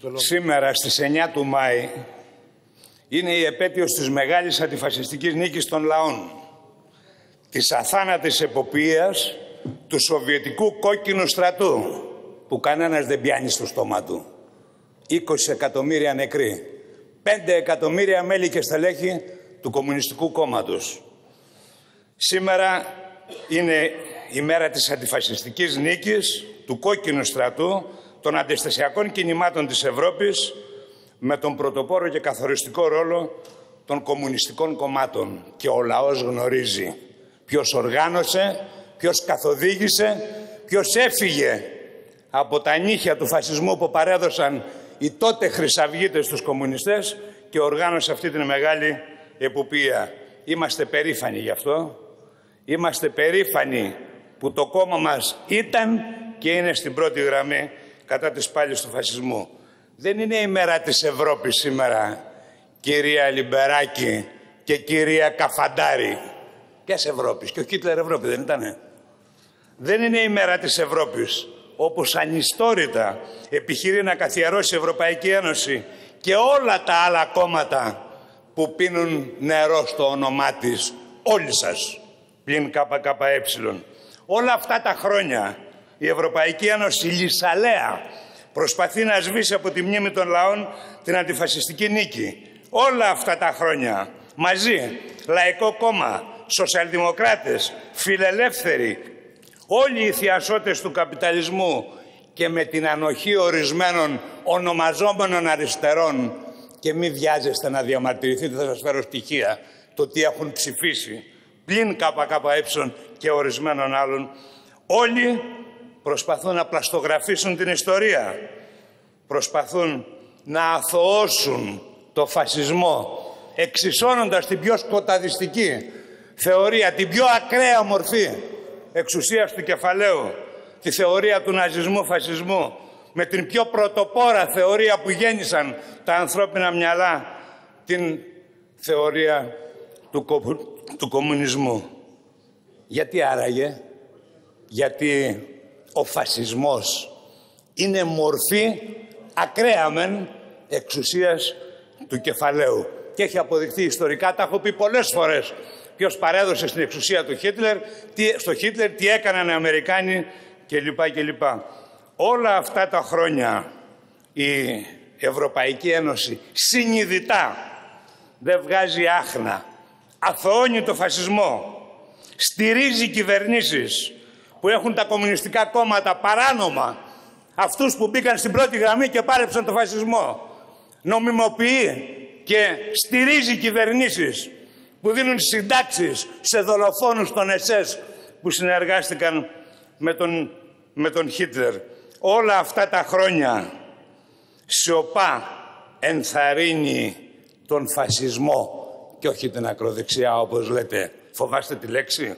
Σήμερα στις 9 του Μάη είναι η επέτειος της μεγάλης αντιφασιστικής νίκης των λαών, της αθάνατης εποπτείας του Σοβιετικού κόκκινου στρατού, που κανένας δεν πιάνει στο στόμα του. 20 εκατομμύρια νεκροί, 5 εκατομμύρια μέλη και στελέχη του Κομμουνιστικού Κόμματος. Σήμερα είναι η μέρα της αντιφασιστικής νίκης του κόκκινου στρατού, των αντιστασιακών κινημάτων της Ευρώπης, με τον πρωτοπόρο και καθοριστικό ρόλο των κομμουνιστικών κομμάτων. Και ο λαός γνωρίζει ποιος οργάνωσε, ποιος καθοδήγησε, ποιος έφυγε από τα νύχια του φασισμού που παρέδωσαν οι τότε χρυσαυγίτες στους κομμουνιστές και οργάνωσε αυτή την μεγάλη εποπτεία. Είμαστε περήφανοι γι' αυτό. Είμαστε περήφανοι που το κόμμα μας ήταν και είναι στην πρώτη γραμμή κατά της πάλης του φασισμού. Δεν είναι η μέρα της Ευρώπης σήμερα, κυρία Λιμπεράκη και κυρία Καφαντάρη. Ποιας Ευρώπης? Και ο Χίτλερ Ευρώπη δεν ήτανε? Δεν είναι η μέρα της Ευρώπης, όπως ανιστόρητα επιχειρεί να καθιερώσει η Ευρωπαϊκή Ένωση και όλα τα άλλα κόμματα που πίνουν νερό στο όνομά της, όλοι σας, πλην ΚΚΕ. Όλα αυτά τα χρόνια η Ευρωπαϊκή Ένωση λυσαλέα προσπαθεί να σβήσει από τη μνήμη των λαών την αντιφασιστική νίκη. Όλα αυτά τα χρόνια μαζί, Λαϊκό Κόμμα, Σοσιαλδημοκράτες, Φιλελεύθεροι, όλοι οι θειασότες του καπιταλισμού και με την ανοχή ορισμένων ονομαζόμενων αριστερών, και μη βιάζεστε να διαμαρτυρηθείτε, θα σας φέρω στοιχεία, το τι έχουν ψηφίσει, πλην ΚΚΕ και ορισμένων άλλων, όλοι προσπαθούν να πλαστογραφήσουν την ιστορία. Προσπαθούν να αθωώσουν το φασισμό, εξισώνοντας την πιο σκοταδιστική θεωρία, την πιο ακραία μορφή εξουσίας του κεφαλαίου, τη θεωρία του ναζισμού-φασισμού, με την πιο πρωτοπόρα θεωρία που γέννησαν τα ανθρώπινα μυαλά, την θεωρία του κομμουνισμού. Γιατί άραγε? Γιατί ο φασισμός είναι μορφή ακραία μεν εξουσίας του κεφαλαίου. Και έχει αποδειχθεί ιστορικά, τα έχω πει πολλές φορές, ποιος παρέδωσε στην εξουσία του Χίτλερ, στο Χίτλερ, τι έκαναν οι Αμερικάνοι κλπ. Όλα αυτά τα χρόνια η Ευρωπαϊκή Ένωση συνειδητά δεν βγάζει άχνα, αθωώνει το φασισμό, στηρίζει κυβερνήσεις που έχουν τα κομμουνιστικά κόμματα παράνομα, αυτούς που μπήκαν στην πρώτη γραμμή και πάρεψαν το φασισμό, νομιμοποιεί και στηρίζει κυβερνήσεις που δίνουν συντάξεις σε δολοφόνους των ΕΣΕΣ που συνεργάστηκαν με τον Χίτλερ. Όλα αυτά τα χρόνια σιωπά ενθαρρύνει τον φασισμό και όχι την ακροδεξιά, όπως λέτε. Φοβάστε τη λέξη?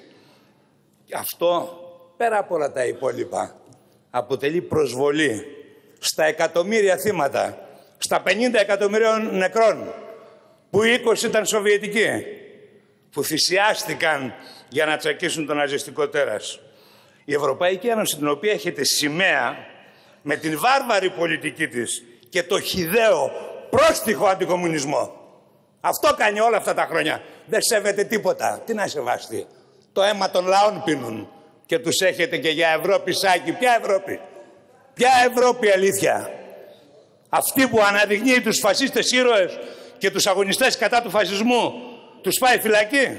Αυτό, πέρα από όλα τα υπόλοιπα, αποτελεί προσβολή στα εκατομμύρια θύματα, στα 50 εκατομμυρίων νεκρών, που 20 ήταν Σοβιετικοί, που θυσιάστηκαν για να τσακίσουν τον ναζιστικό τέρας. Η Ευρωπαϊκή Ένωση, την οποία έχετε σημαία, με την βάρβαρη πολιτική της και το χυδαίο πρόστιχο αντικομμουνισμό, αυτό κάνει όλα αυτά τα χρόνια. Δεν σέβεται τίποτα. Τι να σεβαστεί? Το αίμα των λαών πίνουν και τους έχετε και για Ευρώπη σάκι. Ποια Ευρώπη? Ποια Ευρώπη αλήθεια? Αυτή που αναδεικνύει τους φασίστες ήρωες και τους αγωνιστές κατά του φασισμού, τους πάει φυλακή.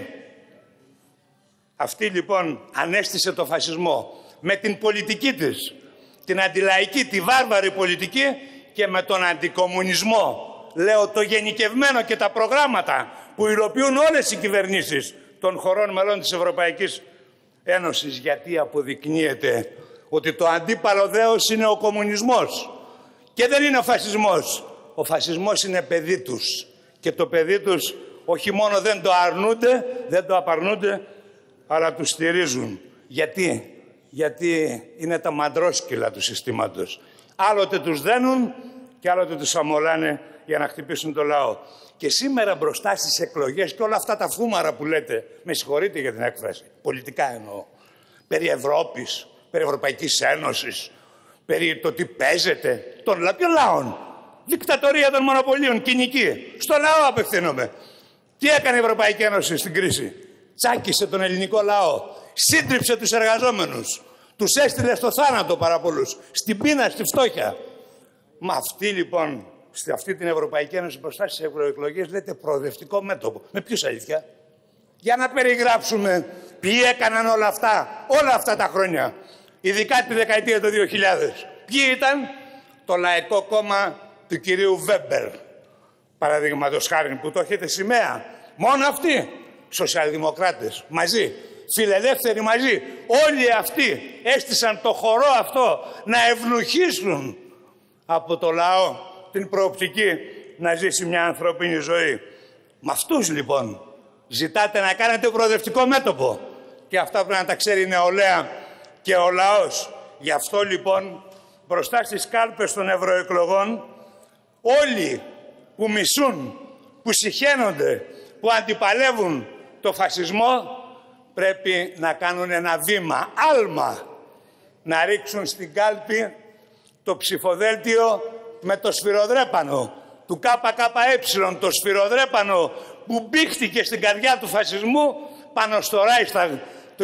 Αυτή λοιπόν ανέστησε το φασισμό με την πολιτική της, την αντιλαϊκή, τη βάρβαρη πολιτική, και με τον αντικομμουνισμό, λέω το γενικευμένο, και τα προγράμματα που υλοποιούν όλες οι κυβερνήσεις των χωρών μελών της Ευρωπαϊκής Ένωσης. Γιατί αποδεικνύεται ότι το αντίπαλο δέος είναι ο κομμουνισμός και δεν είναι ο φασισμός. Ο φασισμός είναι παιδί τους και το παιδί τους όχι μόνο δεν το αρνούνται, δεν το απαρνούνται, αλλά τους στηρίζουν. Γιατί είναι τα μαντρόσκυλα του συστήματος. Άλλοτε τους δένουν και άλλοτε τους αμολάνε για να χτυπήσουν το λαό. Και σήμερα μπροστά στις εκλογές και όλα αυτά τα φούμαρα που λέτε, με συγχωρείτε για την έκφραση, πολιτικά εννοώ, περί Ευρώπης, περί Ευρωπαϊκής Ένωσης, περί το τι παίζετε, των λαών. Δικτατορία των μονοπωλίων, κοινική. Στο λαό απευθύνομαι. Τι έκανε η Ευρωπαϊκή Ένωση στην κρίση? Τσάκισε τον ελληνικό λαό. Σύντριψε τους εργαζόμενους. Τους έστειλε στο θάνατο πάρα πολλούς. Στην πείνα, στη φτώχεια. Μα αυτή λοιπόν, σε αυτή την Ευρωπαϊκή Ένωση μπροστά στις ευρωεκλογές λέτε προοδευτικό μέτωπο. Με ποιους αλήθεια? Για να περιγράψουμε ποιοι έκαναν όλα αυτά τα χρόνια. Ειδικά τη δεκαετία του 2000. Ποιοι ήταν? Το Λαϊκό Κόμμα του κυρίου Βέμπερ, παραδείγματος χάρη, που το έχετε σημαία. Μόνο αυτοί. Σοσιαλδημοκράτες μαζί. Φιλελεύθεροι μαζί. Όλοι αυτοί έστησαν το χορό αυτό να ευνουχίσουν από το λαό την προοπτική να ζήσει μια ανθρώπινη ζωή. Με αυτούς λοιπόν ζητάτε να κάνετε προοδευτικό μέτωπο. Και αυτά πρέπει να τα ξέρει η νεολαία και ο λαός. Γι' αυτό λοιπόν μπροστά στις κάλπες των ευρωεκλογών όλοι που μισούν, που συχαίνονται, που αντιπαλεύουν το φασισμό πρέπει να κάνουν ένα βήμα, άλμα, να ρίξουν στην κάλπη το ψηφοδέλτιο με το σφυροδρέπανο του ΚΚΕ, το σφυροδρέπανο που μπήχτηκε στην καρδιά του φασισμού πάνω στο Ράιχσταγ το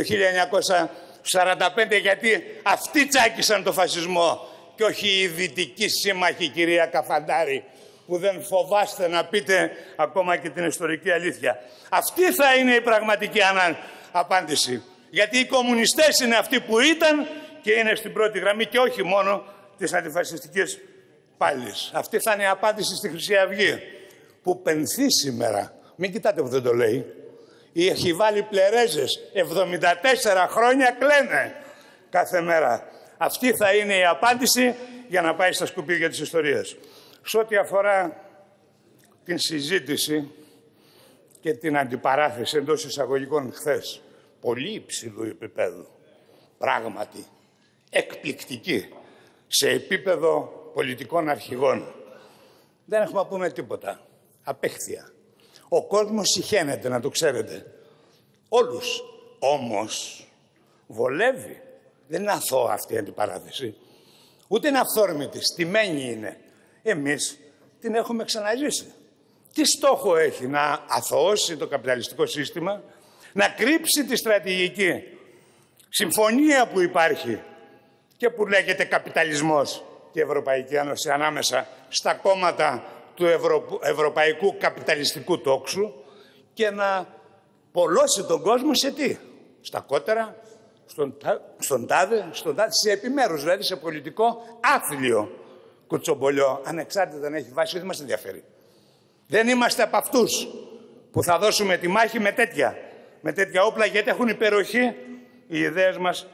1945, γιατί αυτοί τσάκισαν το φασισμό και όχι οι δυτικοί σύμμαχοι, κυρία Καφαντάρη, που δεν φοβάστε να πείτε ακόμα και την ιστορική αλήθεια. Αυτή θα είναι η πραγματική απάντηση. Γιατί οι κομμουνιστές είναι αυτοί που ήταν και είναι στην πρώτη γραμμή και όχι μόνο της αντιφασιστικής πάλης. Αυτή θα είναι η απάντηση στη Χρυσή Αυγή, που πενθεί σήμερα. Μην κοιτάτε που δεν το λέει. Έχει βάλει πλερέζες. 74 χρόνια κλαίνε κάθε μέρα. Αυτή θα είναι η απάντηση για να πάει στα σκουπίδια της ιστορίας. Σε ό,τι αφορά την συζήτηση και την αντιπαράθεση εντός εισαγωγικών χθες, πολύ υψηλού επίπεδου, πράγματι, εκπληκτική, σε επίπεδο πολιτικών αρχηγών. Δεν έχουμε να πούμε τίποτα. Απέχθεια. Ο κόσμος συχαίνεται, να το ξέρετε. Όλους. Όμως, βολεύει. Δεν είναι αθώα αυτή η αντιπαράθεση. Ούτε είναι αυθόρμητη. Στημένη είναι. Εμείς την έχουμε ξαναζήσει. Τι στόχο έχει? Να αθωώσει το καπιταλιστικό σύστημα, να κρύψει τη στρατηγική συμφωνία που υπάρχει και που λέγεται καπιταλισμός και Ευρωπαϊκή Ένωση ανάμεσα στα κόμματα του ευρωπαϊκού καπιταλιστικού τόξου και να πολλώσει τον κόσμο σε τι? Στα κότερα, στον τάδε, σε επιμέρους, δηλαδή σε πολιτικό άθλιο κουτσομπολιό, ανεξάρτητα αν έχει βάση, δεν μας ενδιαφέρει. Δεν είμαστε από αυτούς που θα δώσουμε τη μάχη με τέτοια όπλα, γιατί έχουν υπεροχή οι ιδέες μας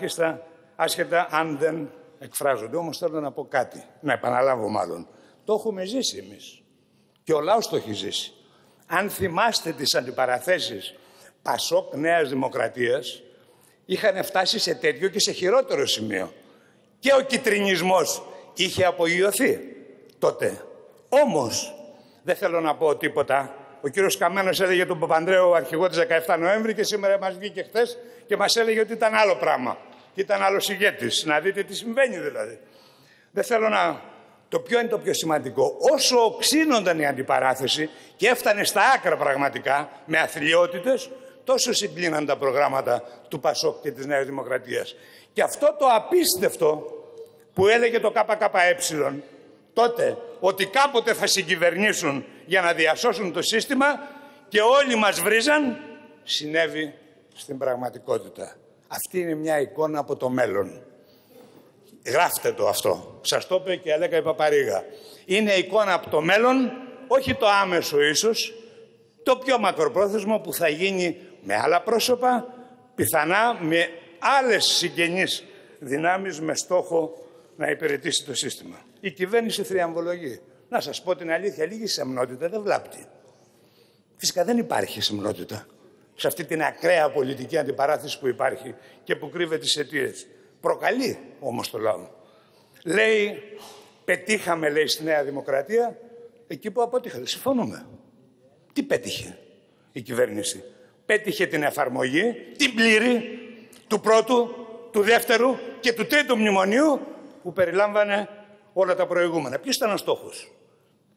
άσχετα αν δεν εκφράζονται. Όμως θέλω να πω κάτι, να επαναλάβω μάλλον. Το έχουμε ζήσει εμείς και ο λαός το έχει ζήσει. Αν θυμάστε τις αντιπαραθέσεις Πασόκ Νέας Δημοκρατίας, είχαν φτάσει σε τέτοιο και σε χειρότερο σημείο. Και ο κιτρινισμός είχε απογειωθεί τότε. Όμως, δεν θέλω να πω τίποτα. Ο κύριος Καμένος έλεγε τον Παπανδρέου αρχηγό της 17 Νοέμβρη και σήμερα μας βγήκε χθες και μας έλεγε ότι ήταν άλλο πράγμα. Ήταν άλλος ηγέτης. Να δείτε τι συμβαίνει δηλαδή. Δεν θέλω να... ποιο είναι το πιο σημαντικό? Όσο οξύνονταν η αντιπαράθεση και έφτανε στα άκρα πραγματικά, με αθλιότητες, τόσο συγκλίναν τα προγράμματα του Πασόκ και της Νέας Δημοκρατίας. Και αυτό το απίστευτο που έλεγε το ΚΚΕ τότε, ότι κάποτε θα συγκυβερνήσουν για να διασώσουν το σύστημα και όλοι μας βρίζαν, συνέβη στην πραγματικότητα. Αυτή είναι μια εικόνα από το μέλλον. Γράφτε το αυτό. Σας το είπε και Αλέκα η Παπαρίγα. Είναι εικόνα από το μέλλον, όχι το άμεσο ίσως, το πιο μακροπρόθεσμο που θα γίνει με άλλα πρόσωπα, πιθανά με άλλες συγγενείς δυνάμεις με στόχο να υπηρετήσει το σύστημα. Η κυβέρνηση θριαμβολογεί. Να σας πω την αλήθεια, λίγη σεμνότητα δεν βλάπτει. Φυσικά δεν υπάρχει σεμνότητα σε αυτή την ακραία πολιτική αντιπαράθεση που υπάρχει και που κρύβεται τις αιτίες. Προκαλεί όμως το λαό. Λέει, πετύχαμε, λέει, στη Νέα Δημοκρατία εκεί που αποτύχατε. Συμφωνούμε. Τι πέτυχε η κυβέρνηση? Πέτυχε την εφαρμογή, την πλήρη, του πρώτου, του δεύτερου και του τρίτου μνημονίου που περιλάμβανε όλα τα προηγούμενα. Ποιος ήταν ο στόχος?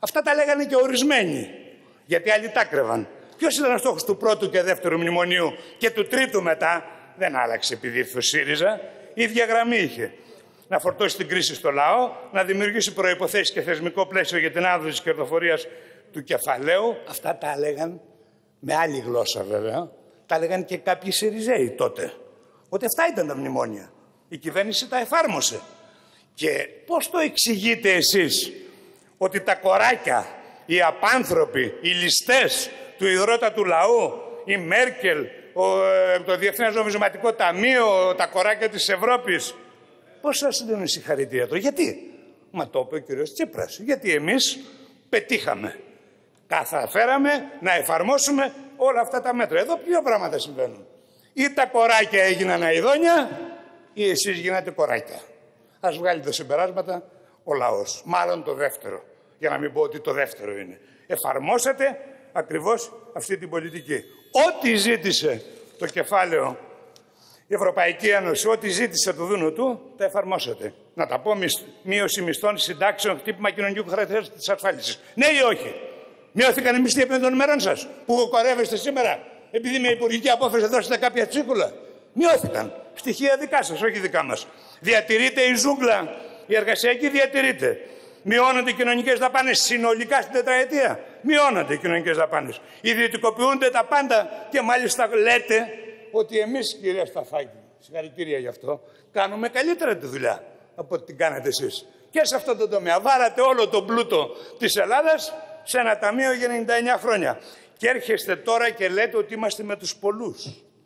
Αυτά τα λέγανε και ορισμένοι, γιατί άλλοι τα κρέβαν. Ποιος ήταν ο στόχος του πρώτου και δεύτερου μνημονίου και του τρίτου μετά? Δεν άλλαξε επειδή ήρθε ο ΣΥΡΙΖΑ, η ίδια γραμμή είχε. Να φορτώσει την κρίση στο λαό, να δημιουργήσει προϋποθέσεις και θεσμικό πλαίσιο για την άδοση της κερδοφορίας του κεφαλαίου. Αυτά τα έλεγαν με άλλη γλώσσα βέβαια. Τα έλεγαν και κάποιοι ΣΥΡΙΖΑΙοι τότε. Ότι αυτά ήταν τα μνημόνια. Η κυβέρνηση τα εφάρμοσε. Και πώς το εξηγείτε εσείς ότι τα κοράκια, οι απάνθρωποι, οι ληστές του ιδρώτα του λαού, η Μέρκελ, το Διεθνές Νομισματικό Ταμείο, τα κοράκια της Ευρώπης, πώς σας δίνουν συγχαρητήρια τώρα? Γιατί? Μα το είπε ο κύριος Τσίπρας. Γιατί εμείς πετύχαμε. Καταφέραμε να εφαρμόσουμε όλα αυτά τα μέτρα. Εδώ ποια πράγματα συμβαίνουν? Ή τα κοράκια έγιναν αηδόνια ή εσείς γίνατε κοράκια. Ας βγάλει τα συμπεράσματα ο λαός. Μάλλον το δεύτερο. Για να μην πω ότι το δεύτερο είναι. Εφαρμόσατε ακριβώς αυτή την πολιτική. Ό,τι ζήτησε το κεφάλαιο η Ευρωπαϊκή Ένωση, ό,τι ζήτησε του Δούνου του, τα εφαρμόσατε. Να τα πω, μείωση μισθών, συντάξεων, χτύπημα κοινωνικού χαρακτήρα της ασφάλισης. Ναι ή όχι? Μειώθηκαν οι μισθοί επί των ημερών σας, που κορεύεστε σήμερα, επειδή με υπουργική απόφαση δώσετε κάποια τσίκουλα? Μειώθηκαν. Στοιχεία δικά σας, όχι δικά μας. Διατηρείται η ζούγκλα, η εργασιακή διατηρείται. Μειώνονται οι κοινωνικές δαπάνες συνολικά στην τετραετία. Μειώνονται οι κοινωνικές δαπάνες. Ιδιωτικοποιούνται τα πάντα και μάλιστα λέτε ότι εμείς, κυρία Σταφάκη, συγχαρητήρια γι' αυτό, κάνουμε καλύτερα τη δουλειά από ό,τι την κάνατε εσείς. Και σε αυτό το τομέα βάρατε όλο τον πλούτο της Ελλάδας σε ένα ταμείο για 99 χρόνια. Και έρχεστε τώρα και λέτε ότι είμαστε με τους πολλούς.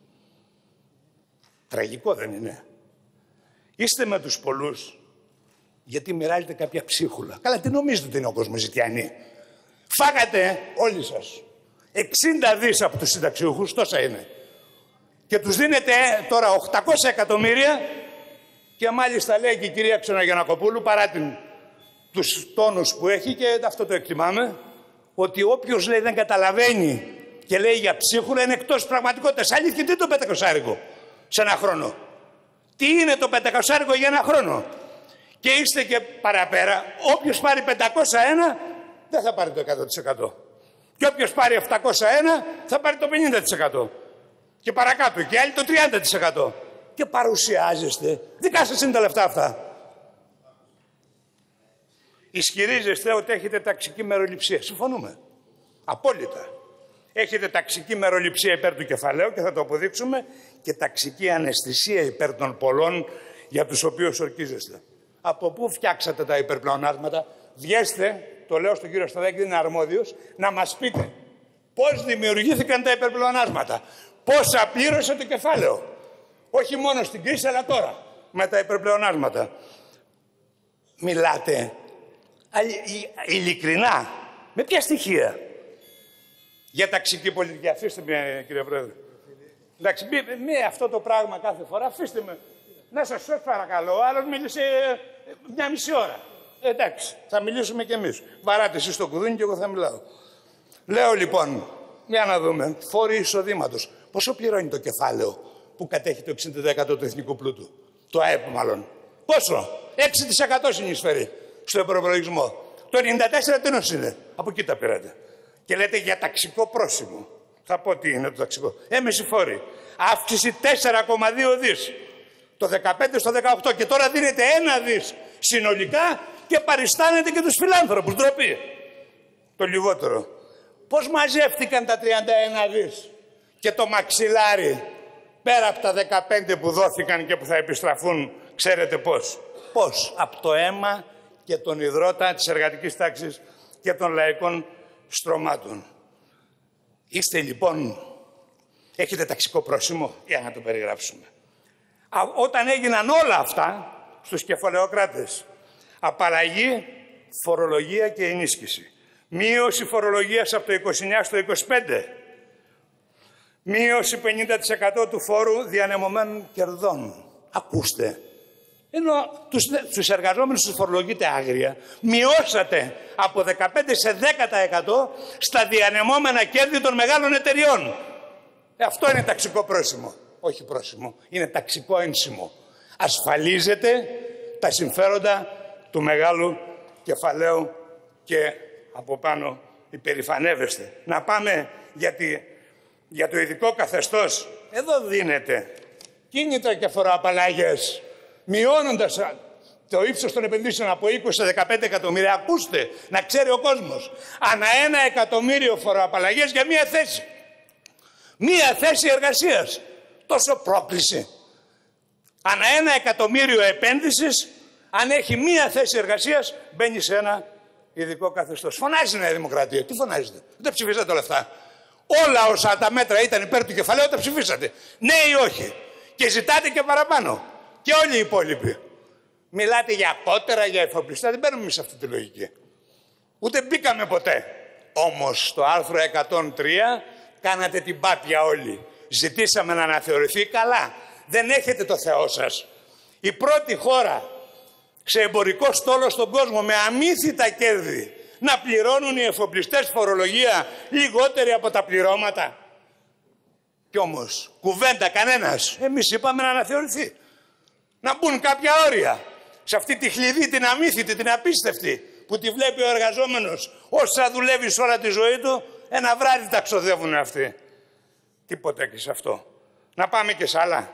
Τραγικό δεν είναι? Είστε με τους πολλούς γιατί μοιράζετε κάποια ψίχουλα. Καλά, τι νομίζετε ότι είναι ο κόσμος ζητιανή? Φάγατε όλοι σας 60 δις από τους συνταξιούχους, τόσα είναι. Και τους δίνετε τώρα 800 εκατομμύρια και μάλιστα λέει και η κυρία Ξενογιαννακοπούλου, παρά τους τόνους που έχει, και αυτό το εκτιμάμε, ότι όποιος λέει δεν καταλαβαίνει και λέει για ψίχουλα είναι εκτός πραγματικότητας. Αλήθεια, τι είναι το 500 σε ένα χρόνο? Τι είναι το 500 για ένα χρόνο? Και είστε και παραπέρα. Όποιος πάρει 501 δεν θα πάρει το 100%. Και όποιος πάρει 701 θα πάρει το 50%. Και παρακάτω. Και άλλοι το 30%. Και παρουσιάζεστε. Δικά σας είναι τα λεφτά αυτά. Ισχυρίζεστε ότι έχετε ταξική μεροληψία. Συμφωνούμε. Απόλυτα. Έχετε ταξική μεροληψία υπέρ του κεφαλαίου και θα το αποδείξουμε, και ταξική αναισθησία υπέρ των πολλών για τους οποίους ορκίζεστε. Από πού φτιάξατε τα υπερπλεονάσματα? Βγέστε, το λέω στον κύριο Σταδάκη, είναι αρμόδιος, να μας πείτε πώς δημιουργήθηκαν τα υπερπλεονάσματα. Πόσα πλήρωσε το κεφάλαιο. Όχι μόνο στην κρίση, αλλά τώρα με τα υπερπλεονάσματα. Μιλάτε ειλικρινά. Με ποια στοιχεία? Για ταξική πολιτική. Αφήστε με, κύριε Πρόεδρε. Εντάξει, με αυτό το πράγμα κάθε φορά, αφήστε με. Να σας παρακαλώ, ο άλλος μίλησε μια μισή ώρα. Εντάξει, θα μιλήσουμε κι εμείς. Βαράτε εσείς το κουδούνι και εγώ θα μιλάω. Λέω λοιπόν, για να δούμε, φόροι εισοδήματος. Πόσο πληρώνει το κεφάλαιο που κατέχει το 60% του εθνικού πλούτου? Το ΑΕΠ μάλλον. Πόσο? 6% συνεισφέρει στο προπολογισμό. Το 94% τίνος είναι. Από εκεί τα πήρατε. Και λέτε για ταξικό πρόσημο. Θα πω τι είναι το ταξικό. Έμεση φόροι. Αύξηση 4,2 δις. Το 15 στο 18. Και τώρα δίνετε 1 δις συνολικά και παριστάνετε και τους φιλάνθρωπους. Ντροπή. Το λιγότερο. Πώς μαζεύτηκαν τα 31 δις και το μαξιλάρι πέρα από τα 15 που δόθηκαν και που θα επιστραφούν, ξέρετε πώς? Πώς? Από το αίμα και τον ιδρώτα της εργατικής τάξης και των λαϊκών στρωμάτων. Είστε λοιπόν, έχετε ταξικό πρόσημο? Για να το περιγράψουμε. Όταν έγιναν όλα αυτά στους κεφαλαιοκράτες, απαλλαγή, φορολογία και ενίσχυση. Μείωση φορολογίας από το 29% στο 25%. Μείωση 50% του φόρου διανεμωμένων κερδών. Ακούστε. Ενώ τους εργαζόμενους τους φορολογείτε άγρια, μειώσατε από 15% σε 10% στα διανεμόμενα κέρδη των μεγάλων εταιριών. Αυτό είναι ταξικό πρόσημο. Όχι πρόσημο, είναι ταξικό ένσημο. Ασφαλίζεται τα συμφέροντα του μεγάλου κεφαλαίου και από πάνω υπερηφανεύεστε. Να πάμε για το ειδικό καθεστώς. Εδώ δίνεται κίνητρα και φοροαπαλλαγές, μειώνοντας το ύψος των επενδύσεων από 20 σε 15 εκατομμύρια. Ακούστε, να ξέρει ο κόσμος. Ανά 1 εκατομμύριο φοροαπαλλαγές για μία θέση. Μία θέση εργασίας. Τόσο πρόκληση. Ανά 1 εκατομμύριο επένδυσης, αν έχει μία θέση εργασίας, μπαίνει σε ένα ειδικό καθεστώς. Φωνάζει η Νέα Δημοκρατία. Τι φωνάζετε? Δεν ψηφίσατε όλα αυτά? Όλα όσα τα μέτρα ήταν υπέρ του κεφαλαίου τα ψηφίσατε. Ναι ή όχι? Και ζητάτε και παραπάνω. Και όλοι οι υπόλοιποι. Μιλάτε για απότερα, για εφοπλιστά. Δεν παίρνουμε εμείς αυτή τη λογική. Ούτε μπήκαμε ποτέ. Όμως στο άρθρο 103 κάνατε την πάπια όλοι. Ζητήσαμε να αναθεωρηθεί. Καλά. Δεν έχετε το Θεό σας. Η πρώτη χώρα σε εμπορικό στόλο στον κόσμο με αμύθιτα κέρδη να πληρώνουν οι εφοπλιστές φορολογία λιγότερη από τα πληρώματα. Κι όμως κουβέντα κανένας. Εμείς είπαμε να αναθεωρηθεί. Να μπουν κάποια όρια σε αυτή τη χλειδί, την αμύθιτη, την απίστευτη, που τη βλέπει ο εργαζόμενος όσα δουλεύει σε όλα τη ζωή του, ένα βράδυ τα ξοδεύουν αυτοί. Τίποτα και σε αυτό. Να πάμε και σε άλλα.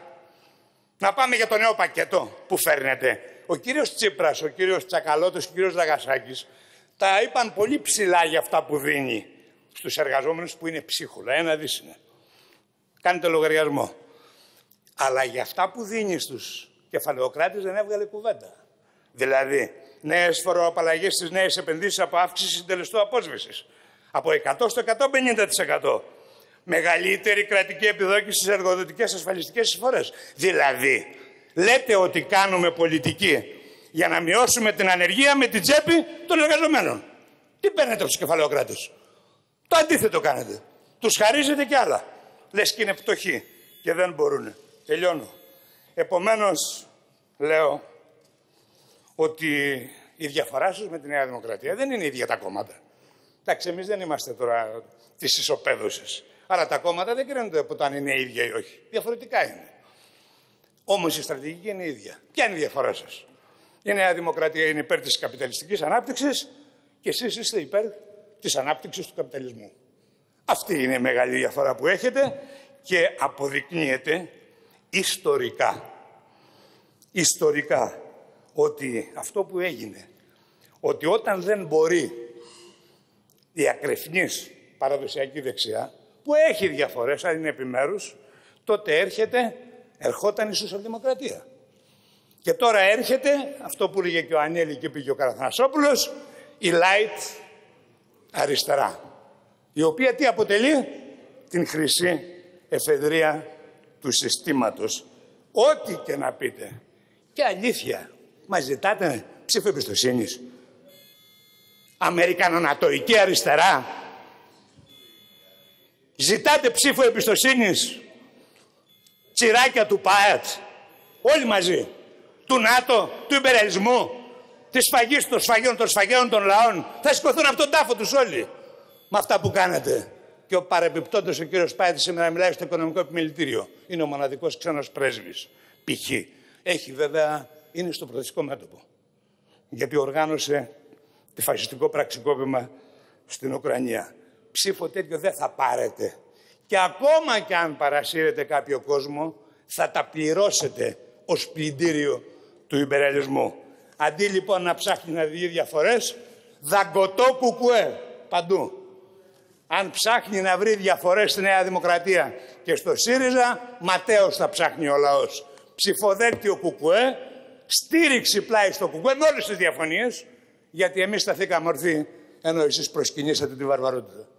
Να πάμε για το νέο πακέτο που φέρνετε. Ο κύριος Τσίπρας, ο κύριος Τσακαλώτος και ο κύριος Δαγασάκης τα είπαν πολύ ψηλά για αυτά που δίνει στους εργαζόμενους, που είναι ψίχουλα. 1 δις είναι. Κάνετε λογαριασμό. Αλλά για αυτά που δίνει στους κεφαλαιοκράτες δεν έβγαλε κουβέντα. Δηλαδή, νέες φοροαπαλλαγές στις νέες επενδύσεις από αύξηση συντελεστού απόσβεσης. Από 100% στο 150%. Μεγαλύτερη κρατική επιδότηση στις εργοδοτικές ασφαλιστικές εισφορές. Δηλαδή, λέτε ότι κάνουμε πολιτική για να μειώσουμε την ανεργία με την τσέπη των εργαζομένων. Τι παίρνετε από τους κεφαλαιοκράτες? Το αντίθετο κάνετε. Τους χαρίζετε κι άλλα. Λες και είναι πτωχοί και δεν μπορούν. Τελειώνω. Επομένως, λέω ότι η διαφορά σας με τη Νέα Δημοκρατία δεν είναι ίδια τα κόμματα. Εντάξει, εμείς δεν είμαστε τώρα της ισοπαίδωσης. Άρα τα κόμματα δεν κρίνονται από το αν είναι ίδια ή όχι. Διαφορετικά είναι. Όμως η στρατηγική είναι ίδια. Ποια είναι η διαφορά σας? Η Νέα Δημοκρατία είναι υπέρ της καπιταλιστικής ανάπτυξης και εσείς είστε υπέρ της ανάπτυξης του καπιταλισμού. Αυτή είναι η μεγάλη διαφορά που έχετε και αποδεικνύεται ιστορικά ότι αυτό που έγινε, ότι όταν δεν μπορεί η ακρεφνής παραδοσιακή δεξιά, που έχει διαφορές, αν είναι επιμέρους, τότε ερχόταν η σοσιαλδημοκρατία. Και τώρα έρχεται αυτό που έλεγε και ο Ανέλη και πήγε ο Καραθανασόπουλος, η light αριστερά, η οποία τι αποτελεί? Την χρυσή εφεδρεία του συστήματος. Ό,τι και να πείτε. Και αλήθεια, μας ζητάτε ψήφο εμπιστοσύνης? Αμερικανονατοϊκή αριστερά. Ζητάτε ψήφο εμπιστοσύνης? Τσιράκια του ΠΑΕΤ, όλοι μαζί, του ΝΑΤΟ, του υπεραλισμού, της σφαγής των σφαγέων των λαών. Θα σηκωθούν από τον τάφο τους όλοι με αυτά που κάνετε. Και ο παρεμπιπτόντος ο κύριος ΠΑΕΤ σήμερα μιλάει στο Οικονομικό Επιμελητήριο. Είναι ο μοναδικός ξένος πρέσβης, π.χ. Έχει βέβαια, είναι στο προοδευτικό μέτωπο. Γιατί οργάνωσε τη φασιστικό πραξικόπημα στην Ουκρανία. Ψήφο τέτοιο δεν θα πάρετε. Και ακόμα κι αν παρασύρετε κάποιο κόσμο, θα τα πληρώσετε ως πλυντήριο του υπεραλισμού. Αντί λοιπόν να ψάχνει να δει διαφορές, δαγκωτό κουκουέ παντού. Αν ψάχνει να βρει διαφορές στη Νέα Δημοκρατία και στο ΣΥΡΙΖΑ, ματέως θα ψάχνει ο λαός. Ψηφοδέλτιο κουκουέ, στήριξη πλάι στο κουκουέ με όλες τις διαφωνίες, γιατί εμείς σταθήκαμε ορθοί, ενώ εσείς προσκυνήσατε τη βαρβαρότητα.